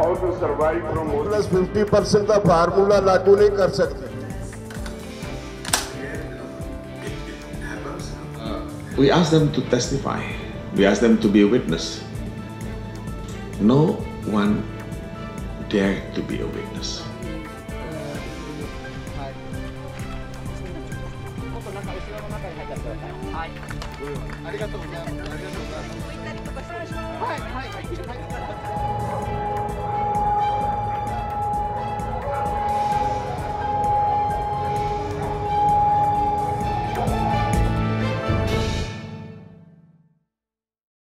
how to survive from plus 50% का फार्मूला लागू नहीं कर सकते. We ask them to testify. We ask them to be a witness. No one dared to be a witness.